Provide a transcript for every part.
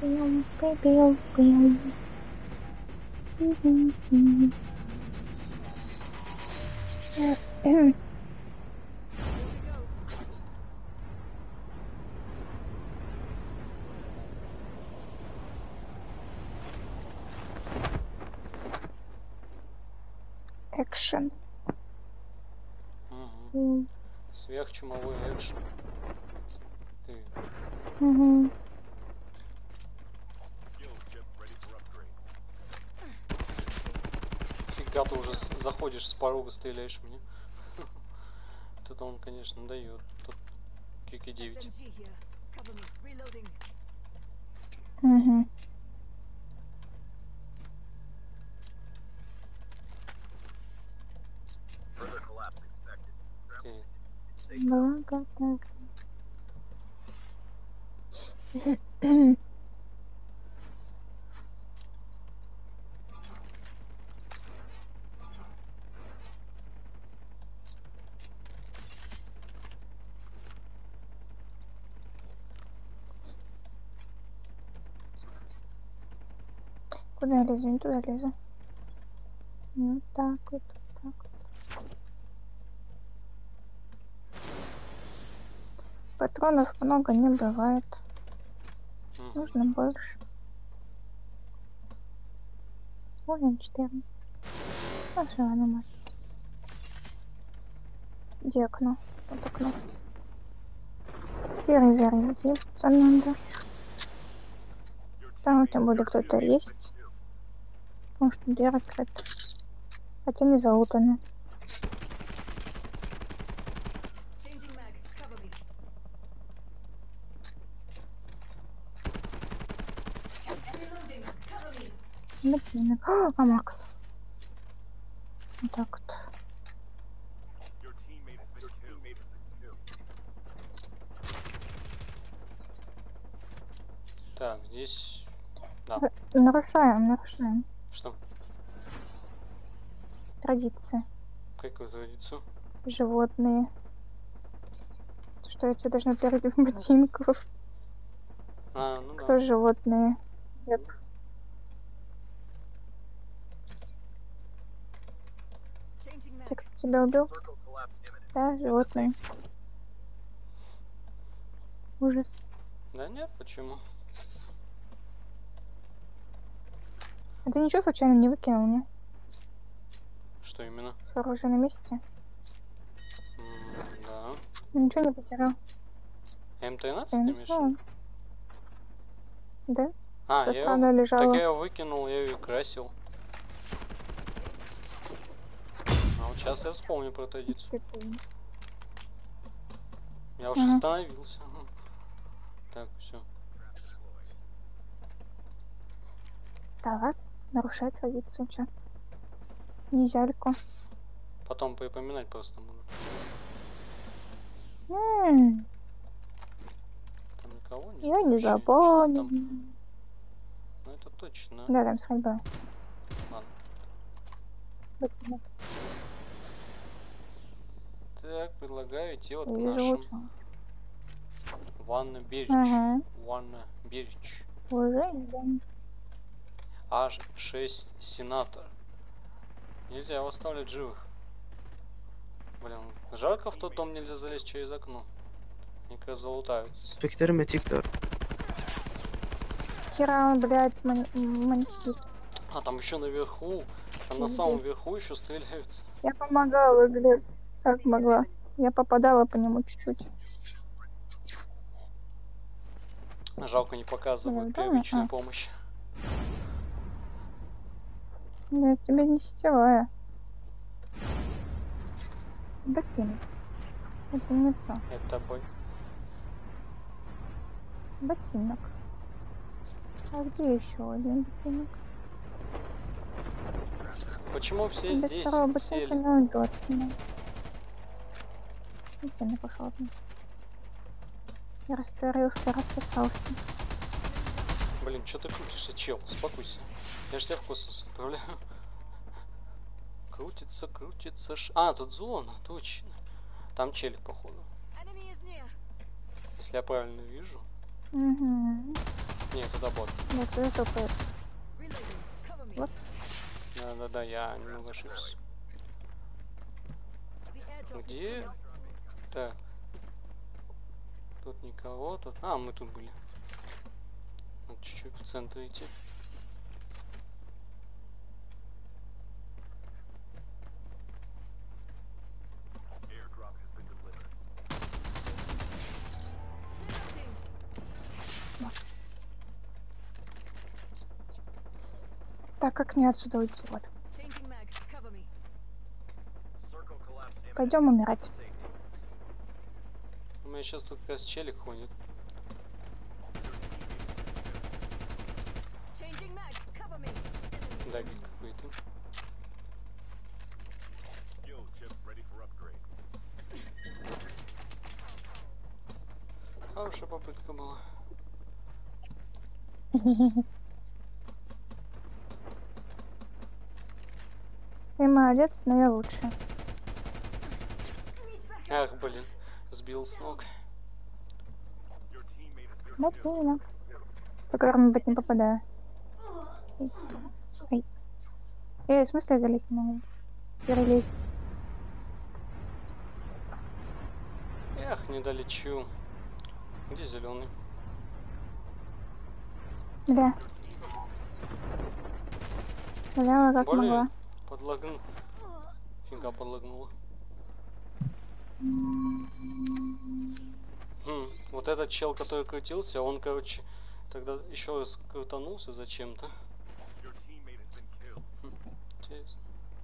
Пьем, пьем, пьем. Экшен. Угу. Сверхчумовой экшен. Ты. Угу. Фига ты уже заходишь с порога, стреляешь мне. Тут он, конечно, дает. Тут Кики 9. Угу. Благодарю. Куда я лезу? Не туда лезу. Вот так вот, так вот. Патронов много не бывает. Нужно больше. Ой, 4. А что она может? Где окно? Вот окно. Перезарядиться надо. Там тем более кто-то есть. Потому что дверь открыта. Хотя не залутаны. Ботинок. А, Макс. Вот так вот. Так, здесь... Да. Нарушаем. Что? Традиции. Какую традицию? Животные. Что я что должна перейти в ботинков? А, ну Кто да. животные? Нет. Те, кто тебя убил? Да, животные. Ужас. Да нет, почему? А ты ничего случайно не выкинул мне? Что именно? С оружием на месте? Да. Ничего не потерял. М13 Я ты не имеешь в знаю. виду? Да? А, Со я стороны ее... Так лежала. я ее выкинул, я ее красил. А вот сейчас я вспомню про традицию. Я уж остановился. Так, все. Так, нарушать традицию, чё? Нельзя-легко. Потом припоминать просто буду. Там никого нет. Я не вообще. запомню. Там... Ну это точно. Да, там сходба. Ладно. Ботинок. Так, предлагаю идти вот к Вижу нашим. лучше. Ванна Берич. Ага. Ванна Берич. Уже идем. H6 Сенатор. Нельзя его оставлять живых. Блин, жарко в тот дом, нельзя залезть через окно. Они как раз залутаются. Хера, блядь, маньяки. А там еще наверху, там на самом верху еще стреляются. Я помогала, Глеб. Как могла. Я попадала по нему чуть-чуть. Жалко, не показывают Блин, первичную помощь. Я тебе не сетевая. Ботинок. Это не то. Это бой. Ботинок. А где еще один ботинок? Почему все Без здесь второго ботинка сели? не уйдет. Ботинок пошел один. Я растворился, рассосался. Блин, что ты крутишься, чел? Успокойся. Я ж тебя в космос отправляю. Крутится. А, тут зона, точно. Там челик, походу. Если я правильно вижу. Угу. Нет, это бот. Да, кто топает? Вот. Да, я немного ошибся. Где? Так. Тут никого, тут... А, мы тут были. Надо чуть-чуть в центр идти. Так, как мне отсюда уйти? Вот. Пойдем умирать. У меня сейчас тут как раз челик ходит. Да, вид какой-то. Хорошая попытка была. Ты молодец, но я лучше. Ах, блин, сбил с ног. Вот именно. По которому бать не попадаю. Ай. В смысле я залезть не могу? Перелезть. Эх, не долечу. Где зеленый? Да. Взяла как Блин, могла. подлагнул. Фига подлагнула. Вот этот чел, который крутился, он, короче, тогда еще раз крутанулся зачем-то. Интересно.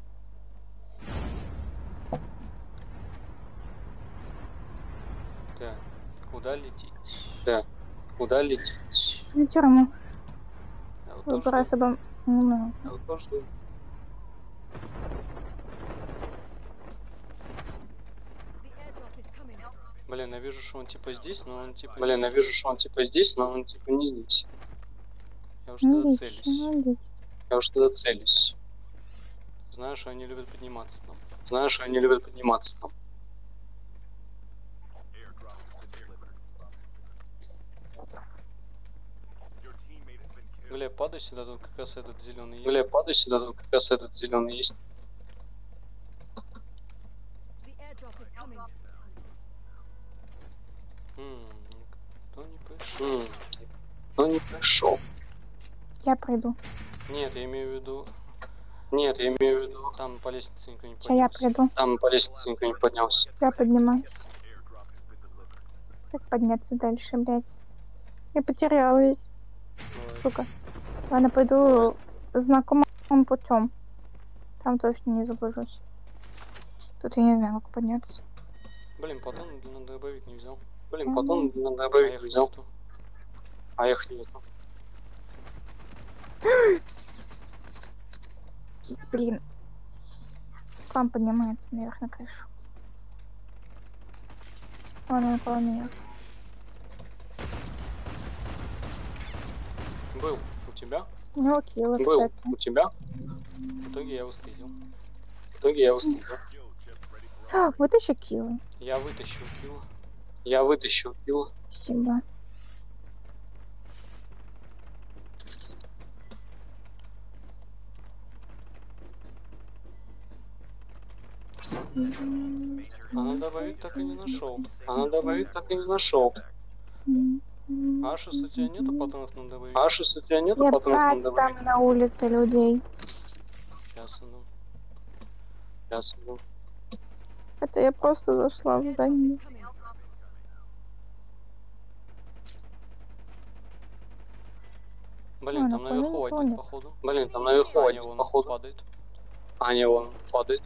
Так, куда лететь? Так, куда лететь? На тюрьму. Я вот Выбор особо... Ну, Я вот тоже жду. Блин, я вижу, что он типа здесь, но он типа... Блин, я вижу, что он типа здесь, но он типа не здесь. Я уж туда целюсь. Я уж туда целюсь. Знаю, что они любят подниматься там. Знаю, что они любят подниматься там. Бля, падай сюда, тут как раз этот зеленый есть. Бля, падай сюда, тут как раз этот зеленый есть. Никто не пришел. Никто не пришел. я приду. Нет, я имею в виду... Нет, я имею в виду... Там по лестнице никто не поднялся. Сейчас я приду. Там по лестнице никто не поднялся. Я поднимаюсь. Как подняться дальше, блядь? Я потерялась. Сука. Ладно, пойду знакомым путем. Там точно не заблужусь. Тут я не знаю, как подняться. Блин, потом на дробовик не взял. Блин, потом на дробовик не взял. А я их нету. Блин. К вам поднимается наверх на крышу. Ладно, около меня. Был у тебя? У него килла, Был кстати. у тебя? В итоге я его встретил. В итоге я его встретил. А, вот еще килла. Я вытащил килл. Я вытащил килл. Спасибо. А на дробовик так и не нашел. А на дробовик так и не нашел. Ашис, у тебя нету патронов на дробовик? Ашис, у тебя нету патронов на Ебать, дробовик? там на улице людей. Сейчас иду. Сейчас иду. Это я просто зашла в здание. Блин, там наверху один, походу. Блин, там наверху один, походу. Падает. А, не, он падает.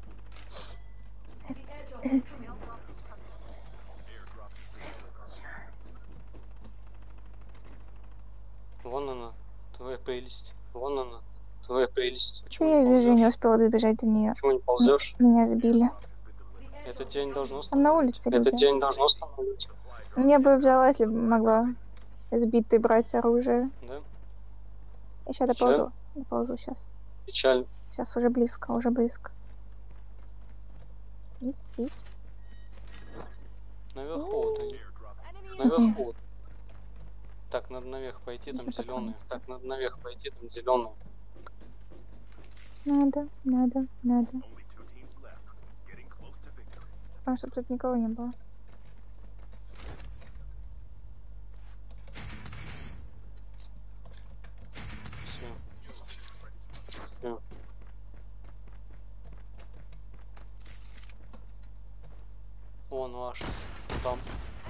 Вон она, твоя прелесть. Вон она, твоя прелесть. Почему Я не вижу, не ползешь? успела добежать до нее. Почему не ползешь? Меня сбили. Это тебя не должно Там на остановить. улице люди. Это тебя не должно остановить. Я бы взяла, если бы могла сбитый брать оружие. Да? Я сейчас доползу. Доползу сейчас. Печально. Сейчас уже близко, уже близко. Идти. Наверху вот они. Наверху. Так, надо наверх пойти, там зеленые. Так, надо наверх пойти, там зеленые. Надо. А, чтобы тут никого не было. Все. Вон ваш там.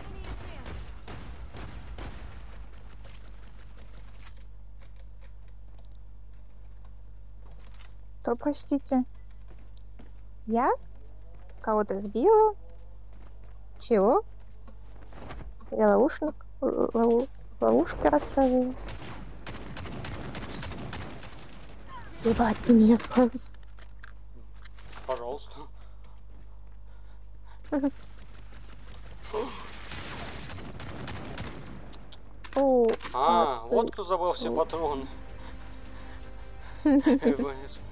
То, простите. Я? Кого-то сбила? Чего? Я ловушки расставила. Ебать, ты меня спас. Пожалуйста. О, вот кто забрал все патроны.